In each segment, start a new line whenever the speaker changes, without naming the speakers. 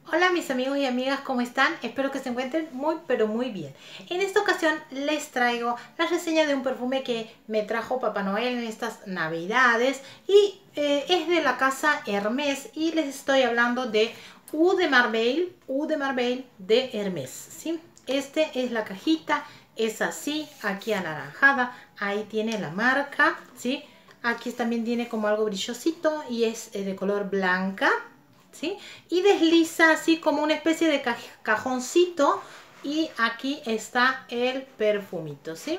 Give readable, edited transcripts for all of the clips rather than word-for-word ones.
Hola mis amigos y amigas, ¿cómo están? Espero que se encuentren muy pero muy bien. En esta ocasión les traigo la reseña de un perfume que me trajo Papá Noel en estas navidades y es de la casa Hermès y les estoy hablando de Eau de Marbella de Hermès, ¿sí? Este es la cajita, es así, aquí anaranjada, ahí tiene la marca, ¿sí? Aquí también tiene como algo brillosito y es de color blanca, ¿sí? Y desliza así como una especie de cajoncito y aquí está el perfumito, ¿sí?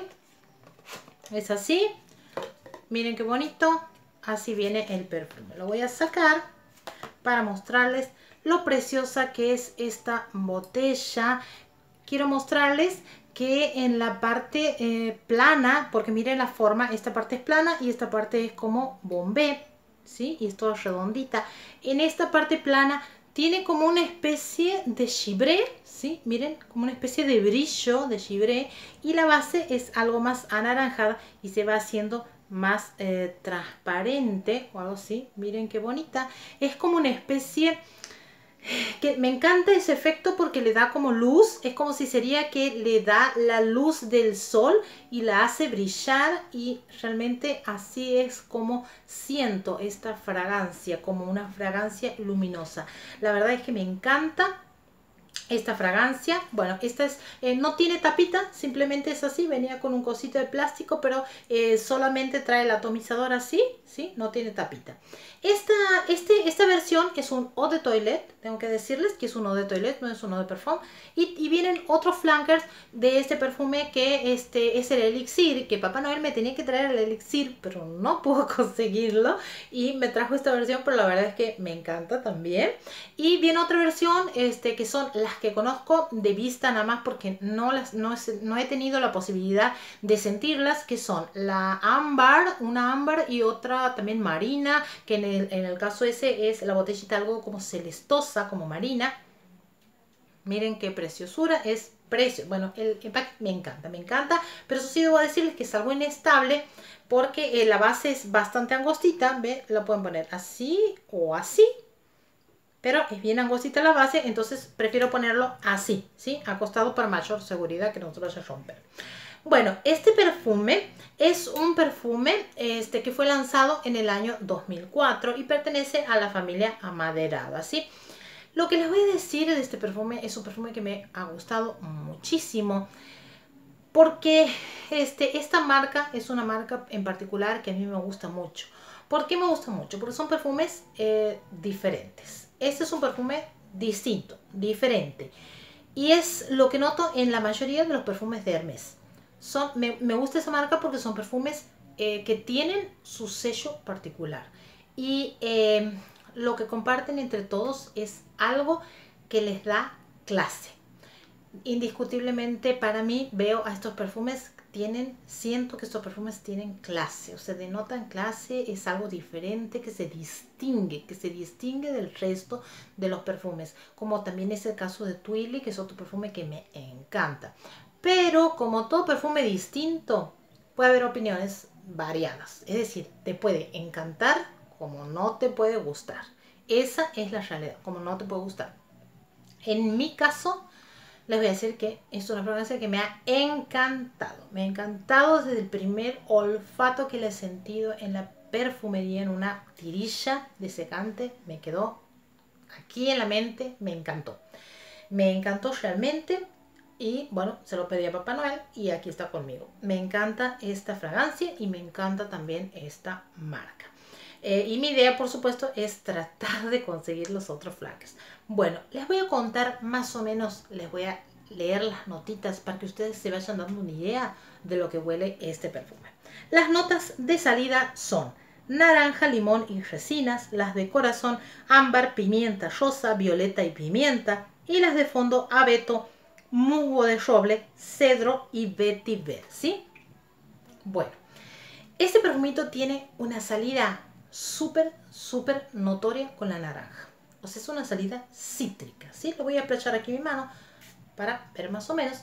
Es así, miren qué bonito, así viene el perfume. Lo voy a sacar para mostrarles lo preciosa que es esta botella. Quiero mostrarles que en la parte plana, porque miren la forma, esta parte es plana y esta parte es como bombé, ¿sí? Y es toda redondita. En esta parte plana tiene como una especie de gibré, ¿sí? Miren, como una especie de brillo de gibré y la base es algo más anaranjada y se va haciendo más transparente o algo así. Miren qué bonita. Es como una especie que me encanta ese efecto porque le da como luz, es como si sería que le da la luz del sol y la hace brillar y realmente así es como siento esta fragancia, como una fragancia luminosa. La verdad es que me encanta esta fragancia. Bueno, esta es no tiene tapita, simplemente es así, venía con un cosito de plástico, pero solamente trae el atomizador así, ¿sí? No tiene tapita. Esta versión es un eau de toilette, tengo que decirles que es un eau de toilette, no es un eau de perfume. Y vienen otros flankers de este perfume que es el elixir, que Papá Noel me tenía que traer el elixir, pero no pudo conseguirlo y me trajo esta versión, pero la verdad es que me encanta también. Y viene otra versión que son las que conozco de vista nada más porque no he tenido la posibilidad de sentirlas, que son la ámbar, una ámbar y otra también marina, que en el caso ese es la botellita algo como celestosa, como marina. Miren qué preciosura, es precioso. Bueno, el empaque me encanta, pero eso sí debo decirles que es algo inestable porque la base es bastante angostita, ¿ve? La pueden poner así o así, pero es bien angostita la base, entonces prefiero ponerlo así, ¿sí? Acostado para mayor seguridad que no se vaya a romper. Bueno, este perfume es un perfume que fue lanzado en el año 2004 y pertenece a la familia amaderada, ¿sí? Lo que les voy a decir de este perfume es un perfume que me ha gustado muchísimo porque esta marca es una marca en particular que a mí me gusta mucho. ¿Por qué me gusta mucho? Porque son perfumes diferentes. Este es un perfume distinto, diferente. Y es lo que noto en la mayoría de los perfumes de Hermès. Me gusta esa marca porque son perfumes que tienen su sello particular. Y lo que comparten entre todos es algo que les da clase. Indiscutiblemente para mí veo a estos perfumes siento que estos perfumes tienen clase, o sea, denotan clase, es algo diferente que se distingue del resto de los perfumes, como también es el caso de Twilly, que es otro perfume que me encanta. Pero como todo perfume distinto, puede haber opiniones variadas, es decir, te puede encantar como no te puede gustar. Esa es la realidad, como no te puede gustar. En mi caso, les voy a decir que es una fragancia que me ha encantado. Me ha encantado desde el primer olfato que le he sentido en la perfumería, en una tirilla de secante. Me quedó aquí en la mente, me encantó. Me encantó realmente y bueno, se lo pedí a Papá Noel y aquí está conmigo. Me encanta esta fragancia y me encanta también esta marca. Y mi idea, por supuesto, es tratar de conseguir los otros flankers. Bueno, les voy a contar más o menos, les voy a leer las notitas para que ustedes se vayan dando una idea de lo que huele este perfume. Las notas de salida son naranja, limón y resinas, las de corazón, ámbar, pimienta rosa, violeta y pimienta, y las de fondo, abeto, musgo de roble, cedro y vetiver, ¿sí? Bueno, este perfumito tiene una salida súper notoria con la naranja. O sea, es una salida cítrica, ¿sí? Lo voy a aprovechar aquí en mi mano para ver más o menos.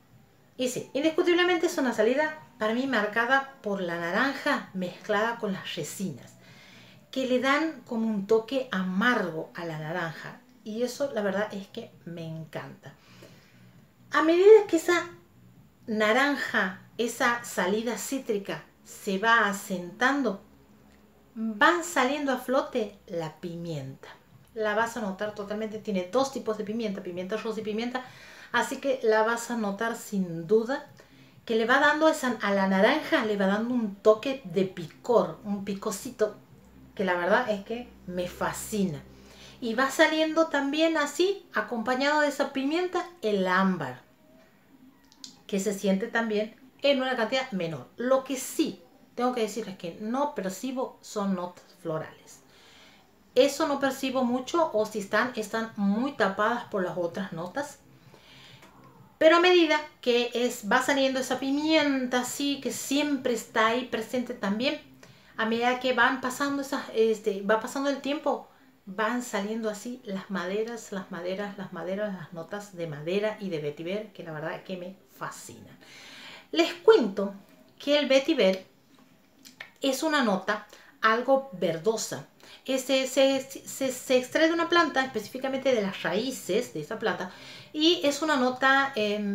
Y sí, indiscutiblemente es una salida para mí marcada por la naranja mezclada con las resinas, que le dan como un toque amargo a la naranja. y eso la verdad es que me encanta. A medida que esa naranja, esa salida cítrica se va asentando, van saliendo a flote la pimienta. La vas a notar totalmente, tiene dos tipos de pimienta, pimienta rosa y pimienta, así que la vas a notar sin duda que le va dando a la naranja, le va dando un toque de picor, un picocito, que la verdad es que me fascina. Y va saliendo también así, acompañado de esa pimienta, el ámbar, que se siente también en una cantidad menor. Lo que sí tengo que decirles que no percibo son notas florales. Eso no percibo mucho, o si están muy tapadas por las otras notas. Pero a medida que va saliendo esa pimienta así, que siempre está ahí presente también, a medida que van pasando va pasando el tiempo, van saliendo así las maderas, las notas de madera y de vetiver, que la verdad es que me fascinan. Les cuento que el vetiver es una nota algo verdosa. Se extrae de una planta, específicamente de las raíces de esa planta, y es una nota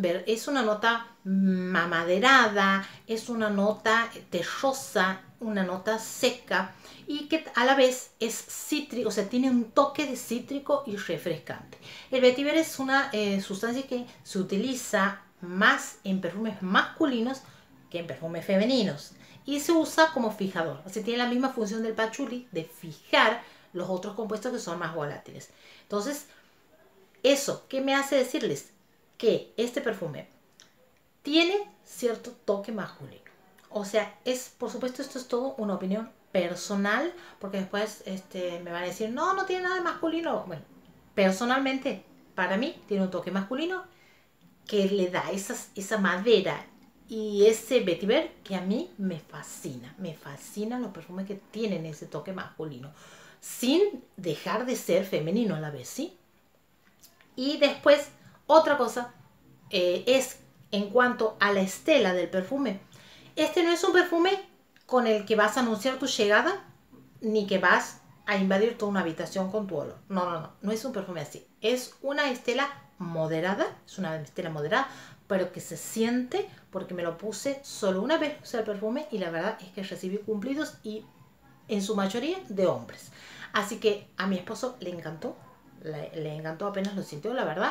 amaderada, es una nota terrosa, una nota seca, y que a la vez es cítrico, o sea, tiene un toque de cítrico y refrescante. El vetiver es una sustancia que se utiliza más en perfumes masculinos que en perfumes femeninos, y se usa como fijador. O sea, tiene la misma función del patchouli de fijar los otros compuestos que son más volátiles. Entonces, eso, ¿qué me hace decirles? Que este perfume tiene cierto toque masculino. O sea, por supuesto, esto es todo una opinión personal, porque después me van a decir, no, no tiene nada de masculino. Bueno, personalmente, para mí, tiene un toque masculino que le da esa madera y ese vetiver que a mí me fascina. Me fascinan los perfumes que tienen ese toque masculino, sin dejar de ser femenino a la vez, ¿sí? Y después, otra cosa es en cuanto a la estela del perfume. Este no es un perfume con el que vas a anunciar tu llegada, ni que vas a invadir toda una habitación con tu olor. No, no, no, no es un perfume así. Es una estela moderada, pero que se siente, porque me lo puse solo una vez, el perfume, y la verdad es que recibí cumplidos, y en su mayoría de hombres. Así que a mi esposo le encantó, le encantó apenas lo sintió, la verdad.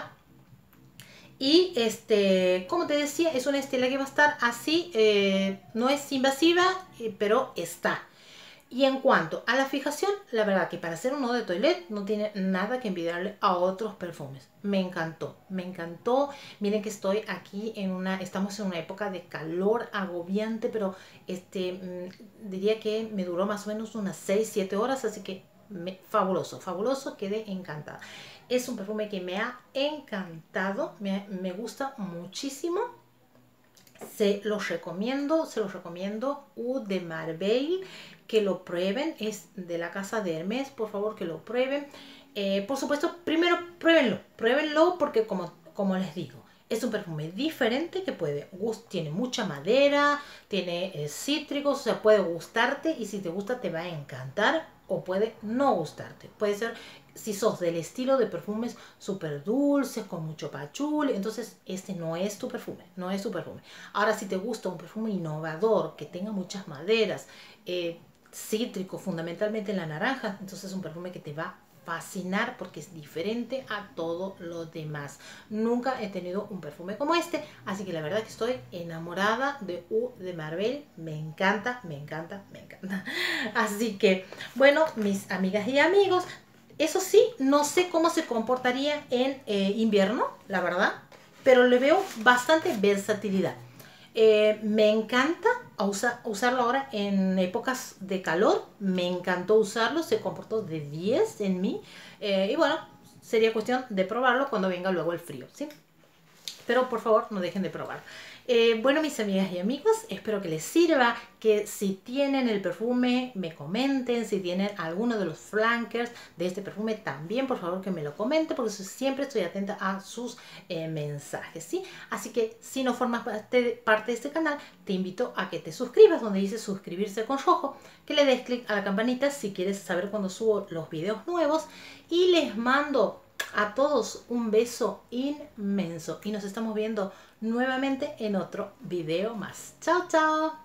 Y como te decía, es una estela que va a estar así, no es invasiva, pero está. Y en cuanto a la fijación, la verdad que para hacer un eau de toilette no tiene nada que envidiarle a otros perfumes. Me encantó, me encantó. Miren que estoy aquí estamos en una época de calor agobiante, pero diría que me duró más o menos unas 6-7 horas, así que fabuloso, fabuloso, quedé encantada. Es un perfume que me ha encantado, me gusta muchísimo. Se los recomiendo, Eau de Marveil, que lo prueben, es de la casa de Hermès, por favor que lo prueben. Por supuesto, primero pruébenlo porque como les digo, es un perfume diferente que tiene mucha madera, tiene cítricos, o sea, puede gustarte, y si te gusta te va a encantar, o puede no gustarte. Puede ser, si sos del estilo de perfumes súper dulces, con mucho patchouli, entonces este no es tu perfume, no es tu perfume. Ahora, si te gusta un perfume innovador, que tenga muchas maderas, cítrico, fundamentalmente en la naranja, entonces es un perfume que te va a fascinar porque es diferente a todo lo demás. Nunca he tenido un perfume como este, así que la verdad que estoy enamorada de Eau de Marveil. Me encanta, me encanta, me encanta. Así que, bueno, mis amigas y amigos, eso sí, no sé cómo se comportaría en invierno, la verdad, pero le veo bastante versatilidad. Me encanta usarlo ahora en épocas de calor. Me encantó usarlo, se comportó de 10 en mí. Y bueno, sería cuestión de probarlo cuando venga luego el frío, ¿sí? Pero por favor, no dejen de probar. Bueno, mis amigas y amigos, espero que les sirva, que si tienen el perfume me comenten, si tienen alguno de los flankers de este perfume también, por favor que me lo comenten, porque siempre estoy atenta a sus mensajes, ¿sí? Así que si no formas parte de este canal, te invito a que te suscribas, donde dice suscribirse con rojo, que le des clic a la campanita si quieres saber cuando subo los videos nuevos, y les mando A todos un beso inmenso y nos estamos viendo nuevamente en otro video más. Chao, chao.